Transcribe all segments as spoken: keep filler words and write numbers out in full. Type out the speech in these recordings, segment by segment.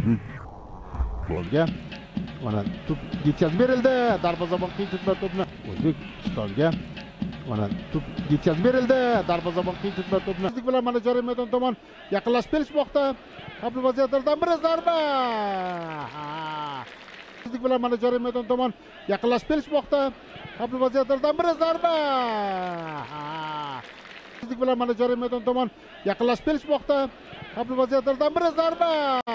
Golga mana to'p yetkazib berildi. Darvozabon qiynitma to'pni O'zbekistonga. Mana to'p yetkazib berildi. Darvozabon qiynitma to'pni. Zudlik bilan mana jarima maydon tomon yaqinlashib kelishmoqda. Qabul vaziyatlardan biri zarba. Zudlik bilan mana jarima maydon tomon yaqinlashib kelishmoqda. Qabul vaziyatlardan biri zarba. Zudlik bilan mana jarima maydon tomon yaqinlashib kelishmoqda. Qabul vaziyatlardan biri zarba.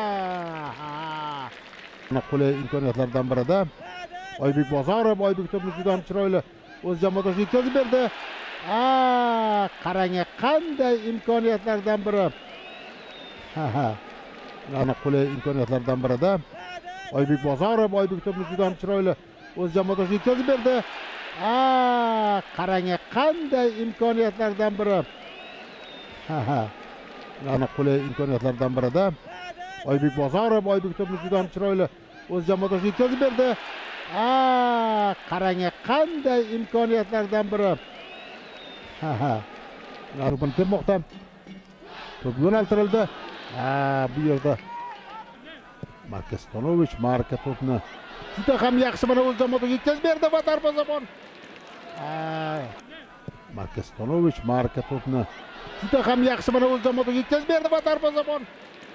Qulay imkoniyatlardan birida Oybek Bozorov Oybek to'pni juda ham chiroyli o'z jamoadoshiga yetkazib berdi. A, qarang, qanday imkoniyatlardan biri. Ha ha. Mana qulay imkoniyatlardan birida Oybek Bozorov Oybek to'pni juda ham chiroyli o'z jamoadoshiga yetkazib berdi. A, qarang, qanday imkoniyatlardan biri. Ha ha. Mana qulay imkoniyatlardan birida Oybek Bozorov Oybek to'pni juda ham chiroyli o'z jamoadoshiga yetkazib berdi. A, qarang, qanday imkoniyatlardan biri. Ha ha. To'pni tepmoqda. To'p yo'naltirildi. Ha, bu yerda Markastonovich marka to'pni juda ham yaxshi mana o'z jamoadoshiga yetkazib berdi va darvozabon. Ha, Markastonovich marka to'pni juda ham yaxshi mana o'z jamoadoshiga yetkazib berdi va darvozabon.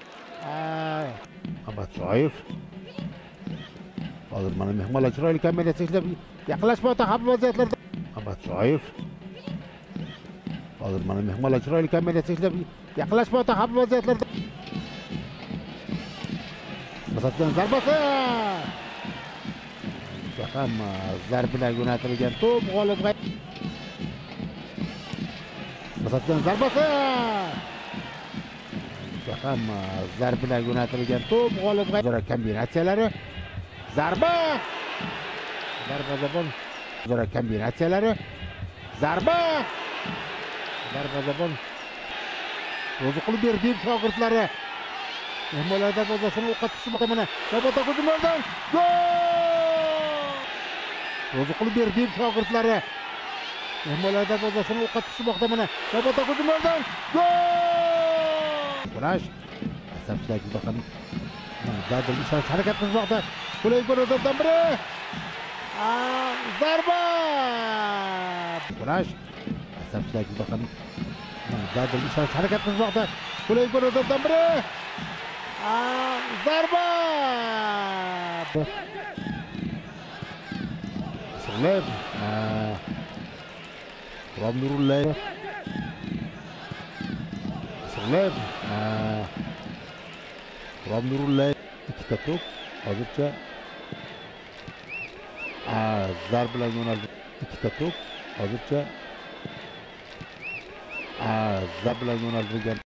Amatjoyev hozir mana mehmonlar chiroyli kombinatsiya ishlab yaqinlashmoqda qabul vaziyatlarda. Amatjoyev hozir mana mehmonlar chiroyli kombinatsiya ishlab yaqinlashmoqda qabul vaziyatlarda. Masatdan zarbasi. Ham zarb bilan yo'naltirilgan to'p g'olibga. Masatdan zarbasi. Ham zarb bilan yo'naltirilgan to'p g'olibga. O'zaro kombinatsiyalari. Zarba. Darvozabon. O'zaro kombinatsiyalari. Zarba. Darvozabon. Ro'ziqulov Berdiyev shogirdlari mehmonlar darvozasini o'qqa tushmoqda mana. Navbatdagi hujumlardan gol! Ro'ziqulov Berdiyev shogirdlari mehmonlar darvozasini o'qqa tushmoqda mana. Navbatdagi hujumlardan gol! Kurash asabchilar juda ham dadil ishlash harakat qilmoqda. Qulay ko'rinishlardan biri. Zarba! Kurash asabchilar juda ham dadil ishlash harakat qilmoqda. Qulay ko'rinishlardan biri. Zarba! Sirlev. Rom Nurullayev. Sirlev. Rom Nurullayev ikkita to'p hozircha zarb bilan yo'naldi. Ikkita to'p hozircha zarb bilan yo'naltirilgan